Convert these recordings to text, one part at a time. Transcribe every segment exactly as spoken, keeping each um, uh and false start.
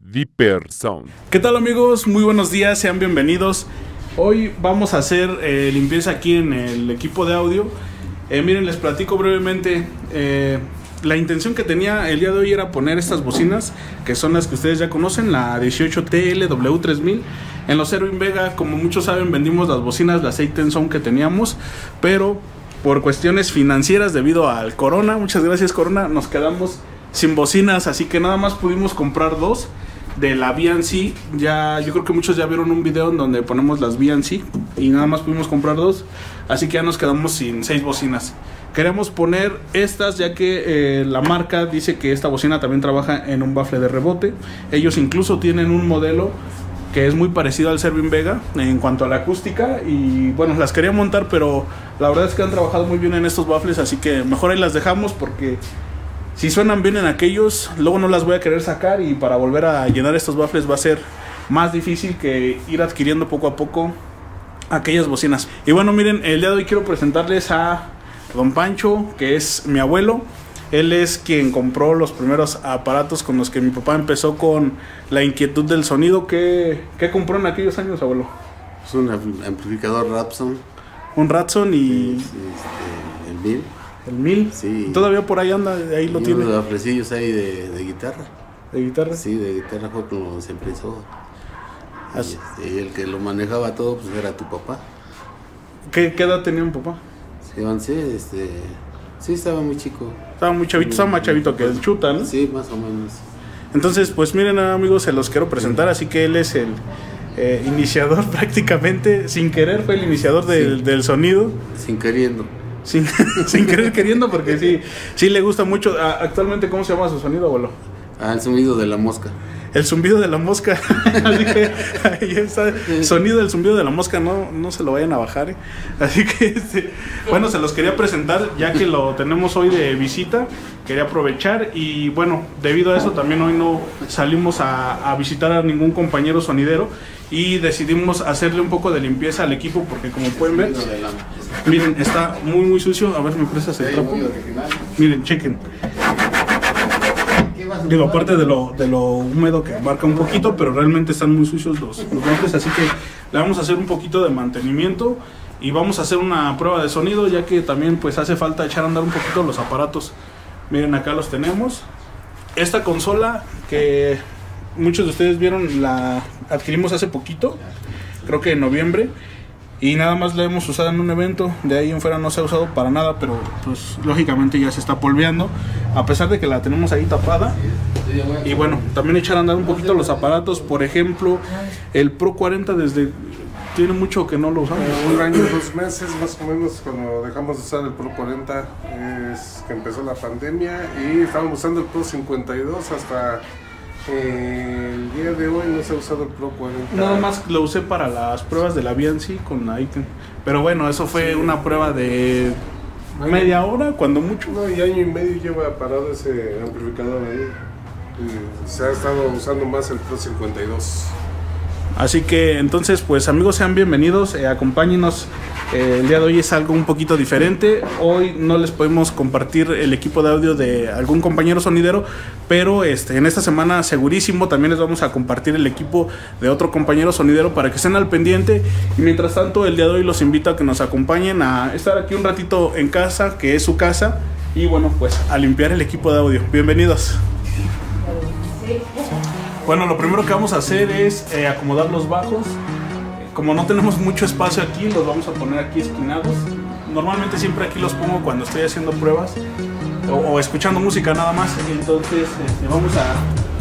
Deeper Sound. ¿Qué tal, amigos? Muy buenos días, sean bienvenidos. Hoy vamos a hacer eh, limpieza aquí en el equipo de audio. eh, Miren, les platico brevemente. eh, La intención que tenía el día de hoy era poner estas bocinas, que son las que ustedes ya conocen, la dieciocho T L W tres mil. En los Erwin Vega, como muchos saben, vendimos las bocinas, las eight ten Sound que teníamos, pero por cuestiones financieras debido al Corona, muchas gracias Corona, nos quedamos sin bocinas, así que nada más pudimos comprar dos de la B and C. Ya, yo creo que muchos ya vieron un video en donde ponemos las B and C y nada más pudimos comprar dos, así que ya nos quedamos sin seis bocinas. Queremos poner estas ya que eh, la marca dice que esta bocina también trabaja en un bafle de rebote. Ellos incluso tienen un modelo que es muy parecido al Erwin Vega en cuanto a la acústica, y bueno, las quería montar, pero la verdad es que han trabajado muy bien en estos bafles, así que mejor ahí las dejamos, porque si suenan bien en aquellos, luego no las voy a querer sacar, y para volver a llenar estos bafles va a ser más difícil que ir adquiriendo poco a poco aquellas bocinas. Y bueno, miren, el día de hoy quiero presentarles a Don Pancho, que es mi abuelo. Él es quien compró los primeros aparatos con los que mi papá empezó con la inquietud del sonido. ¿Qué, qué compró en aquellos años, abuelo? Es un amplificador Rapson. Un Ratson y... Sí, este, el mil. El mil. Sí. Todavía por ahí anda, ahí lo y tiene. unos baflecillos ahí de, de guitarra. ¿De guitarra? Sí, de guitarra fue como se empezó. Y, Así. este, y el que lo manejaba todo pues era tu papá. ¿Qué, qué edad tenía mi papá? Sí, once, este... Sí, estaba muy chico. Estaba muy chavito, estaba más chavito que el Chuta, ¿no? Sí, más o menos. Entonces, pues miren, amigos, se los quiero presentar. Así que él es el eh, iniciador prácticamente, sin querer, fue el iniciador del, Sí. del sonido. Sin queriendo. Sin, sin querer queriendo, porque sí, sí le gusta mucho. Ah, actualmente, ¿cómo se llama su sonido, abuelo? Ah, el sonido de la mosca. El zumbido de la mosca. Así que ahí está. Sonido del zumbido de la mosca, no, no se lo vayan a bajar, ¿eh? Así que este, bueno, se los quería presentar ya que lo tenemos hoy de visita. Quería aprovechar, y bueno, debido a eso también hoy no salimos a, a visitar a ningún compañero sonidero, y decidimos hacerle un poco de limpieza al equipo, porque como pueden ver, miren, está muy muy sucio. A ver, ¿me prestas el trapo? Miren, chequen. Digo, aparte de lo, de lo húmedo que marca un poquito, pero realmente están muy sucios los, los bafles, así que le vamos a hacer un poquito de mantenimiento y vamos a hacer una prueba de sonido, ya que también pues hace falta echar a andar un poquito los aparatos. Miren, acá los tenemos. Esta consola que muchos de ustedes vieron, la adquirimos hace poquito, creo que en noviembre, y nada más la hemos usado en un evento. De ahí en fuera no se ha usado para nada, pero pues lógicamente ya se está polveando, a pesar de que la tenemos ahí tapada. Y bueno, también echar a andar un poquito los aparatos. Por ejemplo, el Pro cuarenta, desde tiene mucho que no lo usamos. Eh, un año, dos meses más o menos, cuando dejamos de usar el Pro cuarenta, es que empezó la pandemia, y estábamos usando el Pro cincuenta y dos hasta eh, el día de hoy. No se ha usado el Pro cuarenta. Nada más lo usé para las pruebas de la B and C con la Icon. Pero bueno, eso fue Sí. una prueba de media hora, cuando mucho. No, y año y medio lleva parado ese amplificador ahí. Y se ha estado usando más el Pro cincuenta y dos. Así que entonces, pues amigos, sean bienvenidos, eh, acompáñenos. Eh, el día de hoy es algo un poquito diferente. Hoy no les podemos compartir el equipo de audio de algún compañero sonidero, pero este, en esta semana segurísimo también les vamos a compartir el equipo de otro compañero sonidero para que estén al pendiente. Y mientras tanto, el día de hoy los invito a que nos acompañen a estar aquí un ratito en casa, que es su casa, y bueno, pues a limpiar el equipo de audio. Bienvenidos. Bueno, lo primero que vamos a hacer es eh, acomodar los bajos. Como no tenemos mucho espacio aquí, los vamos a poner aquí esquinados. Normalmente siempre aquí los pongo cuando estoy haciendo pruebas o, o escuchando música nada más. Entonces este, vamos a...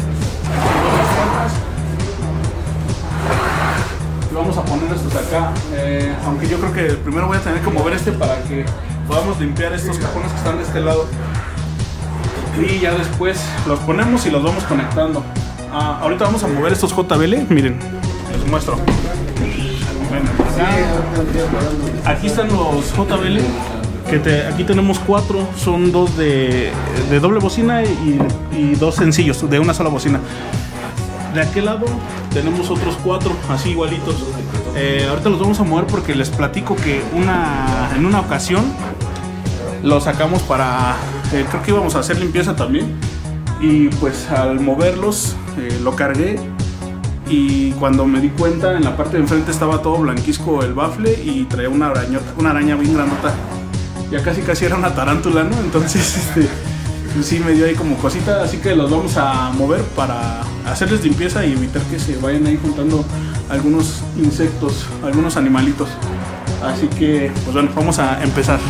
Vamos a poner estos acá. Eh, aunque yo creo que primero voy a tener que mover este para que podamos limpiar estos cajones que están de este lado. Y ya después los ponemos y los vamos conectando. Ah, ahorita vamos a mover estos J B L, miren, les muestro. Bueno, acá, aquí están los J B L, que te, aquí tenemos cuatro, son dos de, de doble bocina y, y dos sencillos, de una sola bocina. De aquel lado tenemos otros cuatro, así igualitos. Eh, ahorita los vamos a mover porque les platico que una, en una ocasión los sacamos para, eh, creo que íbamos a hacer limpieza también. Y pues al moverlos, eh, lo cargué y cuando me di cuenta en la parte de enfrente estaba todo blanquisco el bafle y traía una arañota, una araña bien grandota. Ya casi casi era una tarántula, ¿no? Entonces este, pues sí me dio ahí como cosita, así que los vamos a mover para hacerles limpieza y evitar que se vayan ahí juntando algunos insectos, algunos animalitos. Así que pues bueno, vamos a empezar.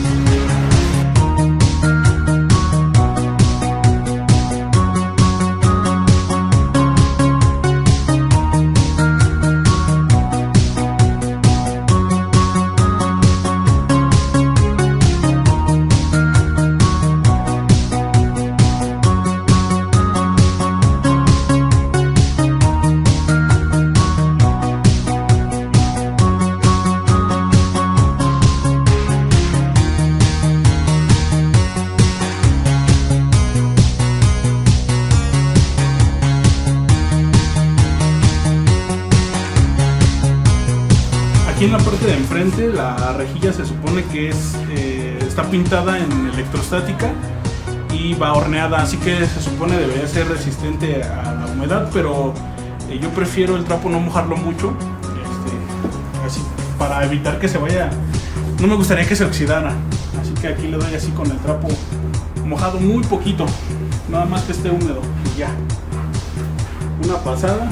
Aquí en la parte de enfrente la rejilla se supone que es, eh, está pintada en electrostática y va horneada, así que se supone debería ser resistente a la humedad, pero eh, yo prefiero el trapo no mojarlo mucho, este, así, para evitar que se vaya, no me gustaría que se oxidara, así que aquí le doy así con el trapo mojado muy poquito, nada más que esté húmedo y ya, una pasada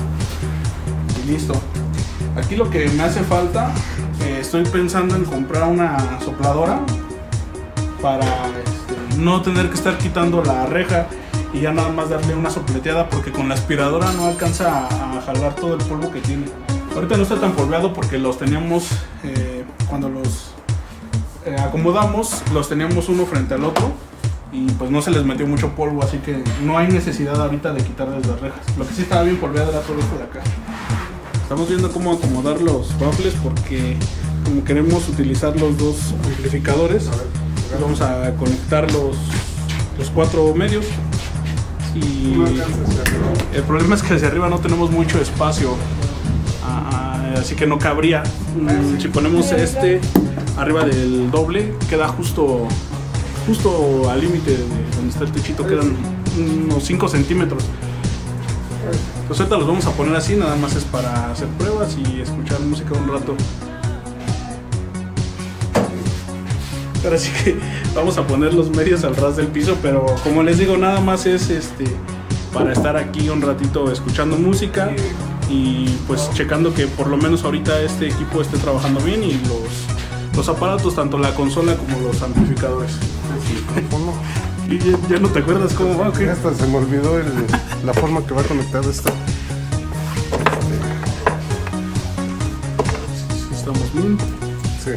y listo. Aquí lo que me hace falta, eh, estoy pensando en comprar una sopladora para este, no tener que estar quitando la reja y ya nada más darle una sopleteada, porque con la aspiradora no alcanza a, a jalar todo el polvo que tiene. Ahorita no está tan polveado porque los teníamos, eh, cuando los eh, acomodamos, los teníamos uno frente al otro y pues no se les metió mucho polvo, así que no hay necesidad ahorita de quitarles las rejas. Lo que sí estaba bien polveado era todo esto de acá. Estamos viendo cómo acomodar los baffles porque como queremos utilizar los dos amplificadores, vamos a conectar los, los cuatro medios y el problema es que hacia arriba no tenemos mucho espacio, así que no cabría. Si ponemos este arriba del doble queda justo, justo al límite de donde está el techito, quedan unos cinco centímetros. Pues ahorita los vamos a poner así, nada más es para hacer pruebas y escuchar música un rato. Ahora sí que vamos a poner los medios al ras del piso, pero como les digo, nada más es este para estar aquí un ratito escuchando música y pues checando que por lo menos ahorita este equipo esté trabajando bien y los, los aparatos, tanto la consola como los amplificadores. ¿Y ya, ya no te acuerdas cómo va? ¿Qué? Hasta se me olvidó el, la forma que va conectado esto. ¿Estamos bien? Sí.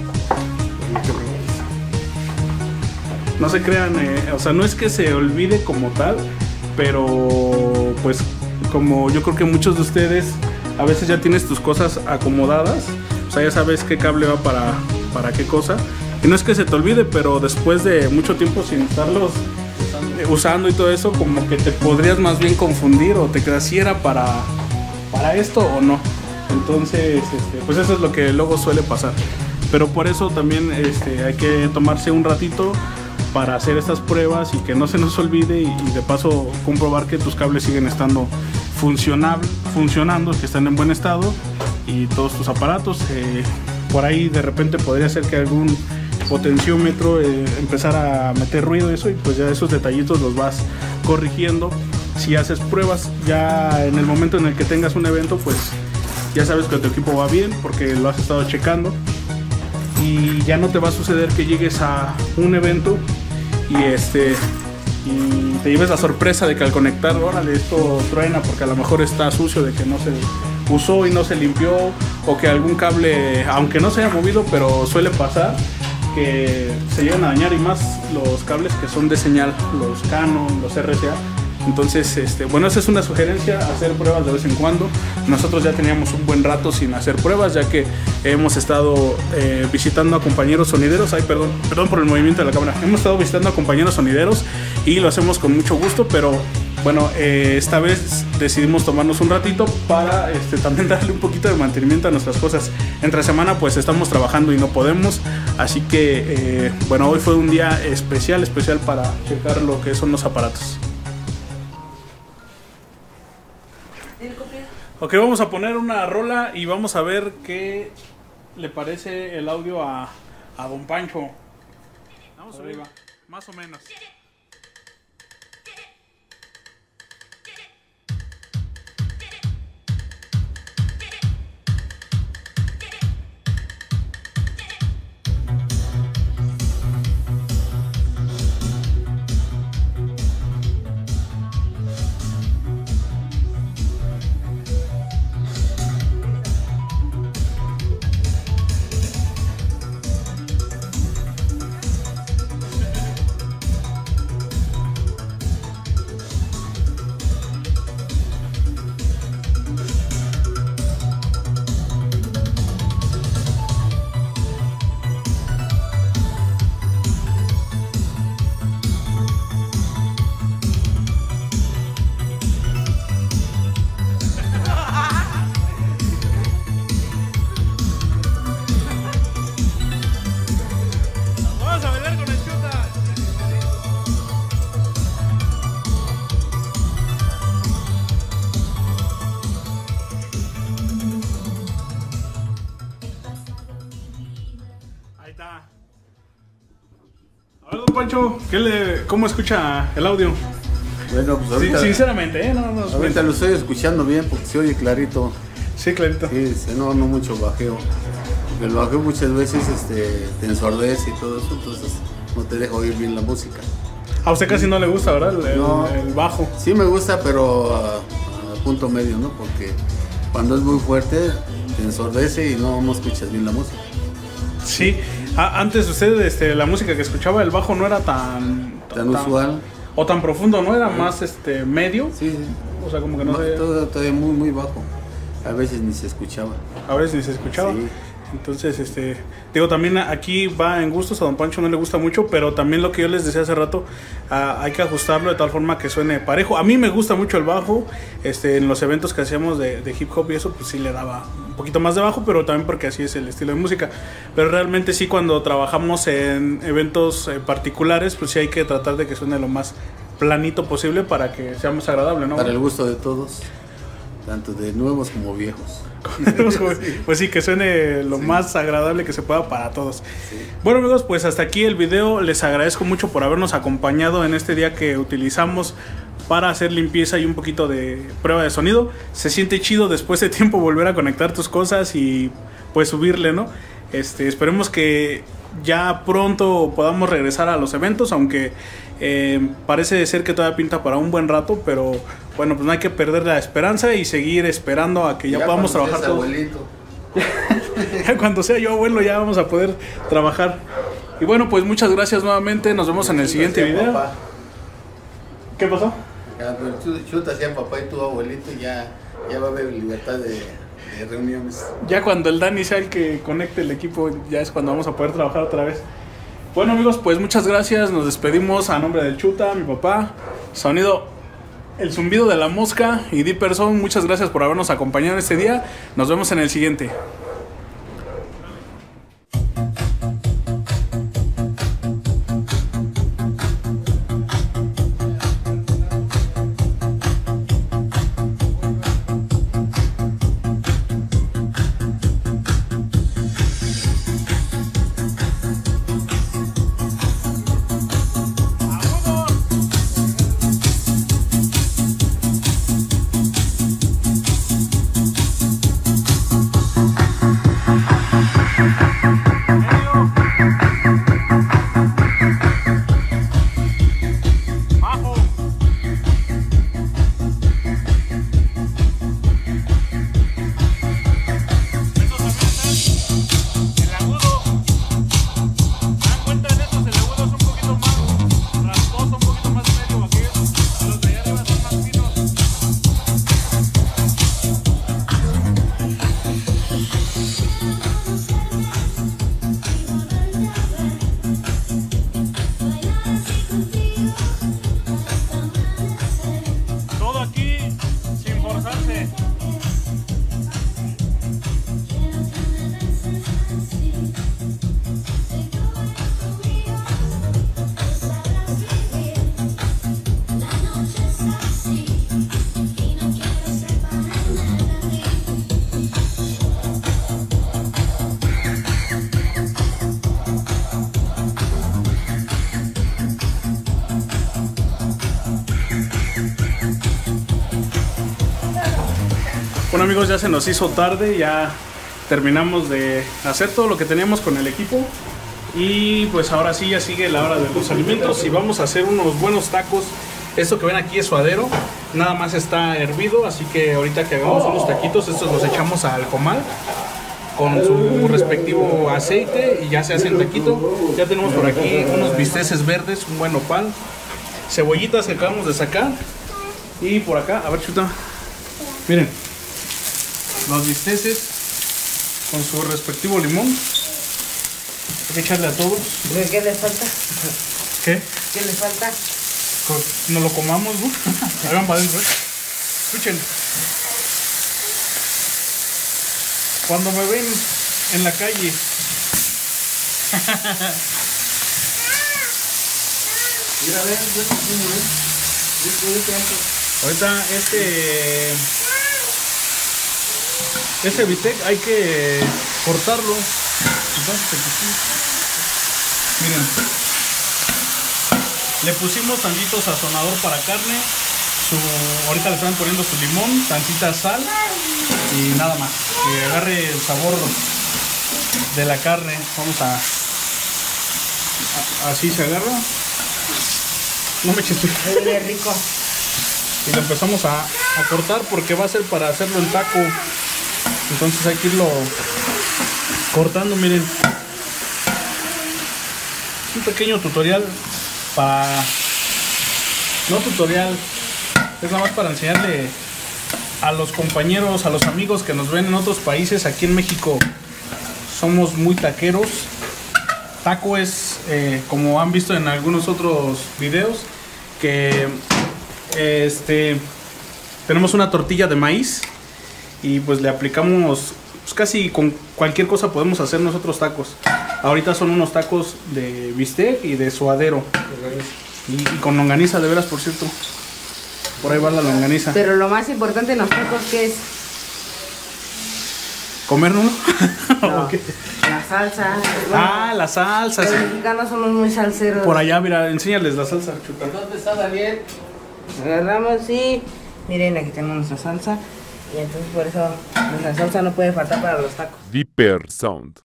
No se crean, eh, o sea, no es que se olvide como tal, pero pues como yo creo que muchos de ustedes a veces ya tienes tus cosas acomodadas, o sea, ya sabes qué cable va para, para qué cosa. Y no es que se te olvide, pero después de mucho tiempo sin estarlos usando y todo eso, como que te podrías más bien confundir o te quedas si era para, para esto o no. Entonces, este, pues eso es lo que luego suele pasar. Pero por eso también este, hay que tomarse un ratito para hacer estas pruebas y que no se nos olvide y, y de paso comprobar que tus cables siguen estando funcionable, funcionando, que están en buen estado y todos tus aparatos. Eh, por ahí de repente podría ser que algún potenciómetro eh, empezar a meter ruido, eso, y pues ya esos detallitos los vas corrigiendo si haces pruebas. Ya en el momento en el que tengas un evento, pues ya sabes que tu equipo va bien porque lo has estado checando y ya no te va a suceder que llegues a un evento y este y te lleves la sorpresa de que al conectar, órale, esto truena porque a lo mejor está sucio, de que no se usó y no se limpió, o que algún cable, aunque no se haya movido, pero suele pasar que se llegan a dañar, y más los cables que son de señal, los Canon, los R C A. Entonces, este, bueno, esa es una sugerencia, hacer pruebas de vez en cuando. Nosotros ya teníamos un buen rato sin hacer pruebas, ya que hemos estado eh, visitando a compañeros sonideros. Ay, perdón, perdón por el movimiento de la cámara. Hemos estado visitando a compañeros sonideros y lo hacemos con mucho gusto, pero bueno, eh, esta vez decidimos tomarnos un ratito para este, también darle un poquito de mantenimiento a nuestras cosas. Entre semana pues estamos trabajando y no podemos, así que eh, bueno, hoy fue un día especial, especial para checar lo que son los aparatos. Ok, vamos a poner una rola y vamos a ver qué le parece el audio a, a Don Pancho. Vamos arriba, más o menos. A ver, Don Pancho, ¿qué le, ¿cómo escucha el audio? Bueno, pues ahorita, sí, sinceramente, ¿eh? No, no, ahorita lo estoy escuchando bien porque se oye clarito. Sí, clarito. Sí, sí, no, no mucho bajeo. Porque el bajeo muchas veces este, te ensordece y todo eso, entonces no te deja oír bien la música. A usted casi no le gusta, ¿verdad? El, No. el, el bajo. Sí me gusta, pero a, a punto medio, ¿no? Porque cuando es muy fuerte te ensordece y no, no escuchas bien la música. Sí. Ah, antes usted, este, la música que escuchaba, el bajo no era tan... Tan usual. O tan profundo, ¿no? Era más este medio. Sí, sí. O sea, como que no No, se... todo, todavía muy, muy bajo. A veces ni se escuchaba. A veces ni se escuchaba. Sí. Entonces, este, digo, también aquí va en gustos, a Don Pancho no le gusta mucho, pero también lo que yo les decía hace rato, ah, hay que ajustarlo de tal forma que suene parejo. A mí me gusta mucho el bajo, este, en los eventos que hacíamos de, de hip hop y eso, pues sí le daba un poquito más de bajo, pero también porque así es el estilo de música. Pero realmente sí, cuando trabajamos en eventos eh, particulares, pues sí hay que tratar de que suene lo más planito posible para que sea más agradable, ¿no? Para el gusto de todos, tanto de nuevos como viejos. Pues sí, que suene lo sí. más agradable que se pueda para todos. Sí. Bueno, amigos, pues hasta aquí el video. Les agradezco mucho por habernos acompañado en este día que utilizamos para hacer limpieza y un poquito de prueba de sonido. Se siente chido después de tiempo volver a conectar tus cosas y pues subirle, ¿no? Este, esperemos que ya pronto podamos regresar a los eventos, aunque eh, parece ser que todavía pinta para un buen rato, pero bueno, pues no hay que perder la esperanza y seguir esperando a que ya, ya podamos trabajar todos. Ya cuando sea yo abuelo ya vamos a poder trabajar. Y bueno, pues muchas gracias nuevamente, nos vemos en el siguiente video. Papá. ¿Qué pasó? Ya, pero tú, tú te hacías papá y tu abuelito, ya, ya va a haber libertad de, de reuniones. Ya cuando el Dani sea el que conecte el equipo, ya es cuando vamos a poder trabajar otra vez. Bueno, amigos, pues muchas gracias, nos despedimos a nombre del Chuta, mi papá, sonido, el zumbido de la mosca y Dipperson. Muchas gracias por habernos acompañado este día, nos vemos en el siguiente. Bueno amigos, ya se nos hizo tarde, ya terminamos de hacer todo lo que teníamos con el equipo. Y pues ahora sí ya sigue la hora de los alimentos y vamos a hacer unos buenos tacos. Esto que ven aquí es suadero, nada más está hervido, así que ahorita que hagamos unos taquitos, estos los echamos al comal con su respectivo aceite y ya se hace el taquito. Ya tenemos por aquí unos bisteces verdes, un buen nopal, cebollitas que acabamos de sacar. Y por acá, a ver chuta, miren, los bisteces con su respectivo limón. Hay que echarle a todos. ¿Qué les falta? ¿Qué? ¿Qué les falta? Nos lo comamos, ¿no? Hagan para adentro, ¿eh? Escuchen. Cuando me ven en la calle. Mira, a ver, yo Ahorita este... Este bistec hay que cortarlo. Entonces, miren, le pusimos tantito sazonador para carne, su, ahorita le están poniendo su limón, tantita sal y nada más, que agarre el sabor de la carne. Vamos a, a así se agarra, no me eches, huele rico. y lo empezamos a, a cortar porque va a ser para hacerlo en taco, entonces hay que irlo cortando. Miren, un pequeño tutorial para, no tutorial, es nada más para enseñarle a los compañeros, a los amigos que nos ven en otros países. Aquí en México somos muy taqueros. Taco es, eh, como han visto en algunos otros videos, que este tenemos una tortilla de maíz y pues le aplicamos, pues casi con cualquier cosa podemos hacer nosotros tacos. Ahorita son unos tacos de bistec y de suadero. Y, y con longaniza, de veras, por cierto. Por ahí va la longaniza. Pero lo más importante en los tacos, ¿qué es? ¿Comernos? No, Okay. la salsa. Bueno, Ah, la salsa. los Sí. mexicanos somos muy salseros. Por allá, mira, enséñales la salsa, chuta. ¿Dónde está Daniel? Agarramos y miren, aquí tenemos nuestra salsa. Y entonces por eso nuestra salsa no puede faltar para los tacos. Viper Sound.